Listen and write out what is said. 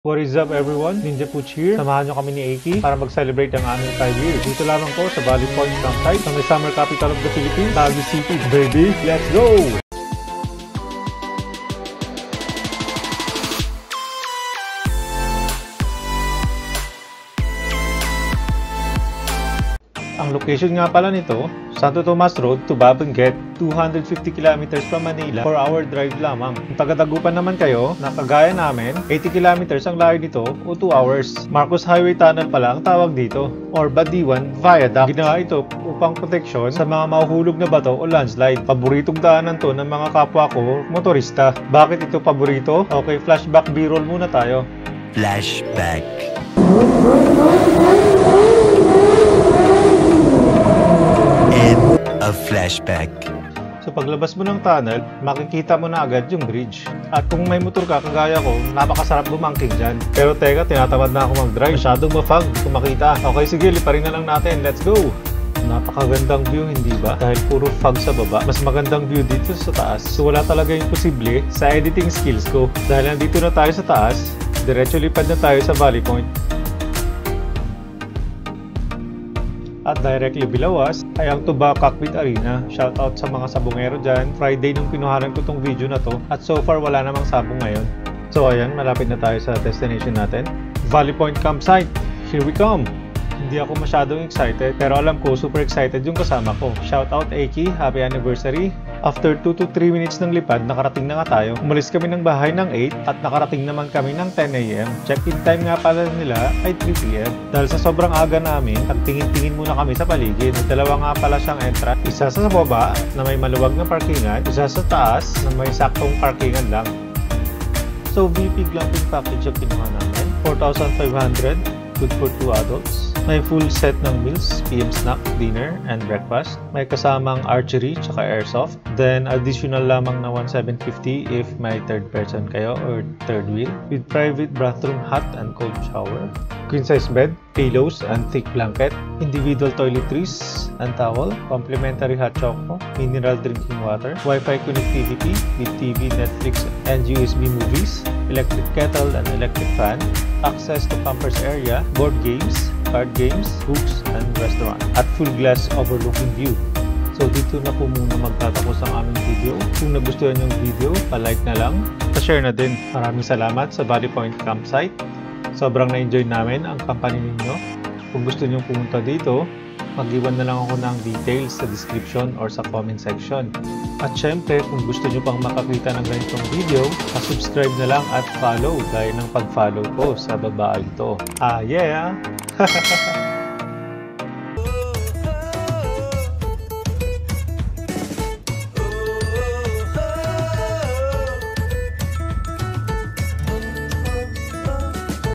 What is up everyone? Ninja Pooch here. Samahan nyo kami ni Aki para mag-celebrate ang aming 5 years. Dito lamang po sa Valley Point Campsite sa may summer capital of the Philippines, Baguio City. Baby, let's go! Ang location nga pala nito, Santo Tomas Road to Babenguet, 250 kilometers from Manila, 4-hour drive lamang. Kung taga-Dagupan naman kayo, na kagaya namin, 80 kilometers ang layo nito o 2 hours. Marcos Highway Tunnel pala ang tawag dito, or Badiwan Viaduct. Ginawa ito upang proteksyon sa mga mahuhulog na bato o landslide. Paboritong daanan to ng mga kapwa ko, motorista. Bakit ito paborito? Okay, flashback B-roll muna tayo. Flashback. A flashback. So paglabas mo ng tunnel, makikita mo na agad yung bridge. At kung may motor ka, kagaya ko, napakasarap bumangking dyan. Pero teka, tinatamad na ako mag-drive. Masyadong ma-fog, hindi ko makita. Okay, sige, liparin na lang natin. Let's go! Napakagandang view, hindi ba? Dahil puro fog sa baba, mas magandang view dito sa taas. So wala talaga yung posible sa editing skills ko. Dahil nandito na tayo sa taas, diretso lipad na tayo sa Valley Point. At directly below us ay ang Tuba Cockpit Arena. Shoutout sa mga sabongero dyan. Friday nung pinuhanan ko tong video na to. At so far wala namang sabong ngayon. So ayan, malapit na tayo sa destination natin. Valley Point Campsite. Here we come! Hindi ako masyadong excited, pero alam ko super excited yung kasama ko. Shoutout Aki, happy anniversary! After 2 to 3 minutes ng lipad, nakarating na nga tayo. Umalis kami ng bahay ng 8 at nakarating naman kami ng 10 AM. Check-in time nga pala nila ay 3 PM. Dahil sa sobrang aga namin, nagtingin-tingin muna kami sa paligid. Dalawa nga pala siyang entrance. Isa sa baba na may maluwag na parkingan, isa sa taas na may saktong parkingan lang. So VP glamping package ang kinuha namin. 4,500, good for 2 adults. May full set ng meals, PM snack, dinner, and breakfast. May kasamang archery tsaka airsoft. Then additional lamang na 1,750 if may third person kayo or third wheel. With private bathroom, hot and cold shower. Queen size bed, pillows and thick blanket. Individual toiletries and towel. Complimentary hot choco. Mineral drinking water. Wi-Fi connectivity with TV, Netflix, and USB movies. Electric kettle and electric fan. Access to campers area. Board games, card games, books, and restaurant. At full glass overlooking view. So dito na po muna magtatapos ang aming video. Kung nagustuhan yung video, pa-like na lang, pa-share na din. Maraming salamat sa Valley Point Campsite. Sobrang na-enjoy namin ang company ninyo. Kung gusto nyo pumunta dito, mag-iwan na lang ako ng details sa description or sa comment section. At syempre, kung gusto nyo pang makakita ng ganitong video, subscribe na lang at follow gaya ng pag-follow ko sa baba ito. Ah, yeah!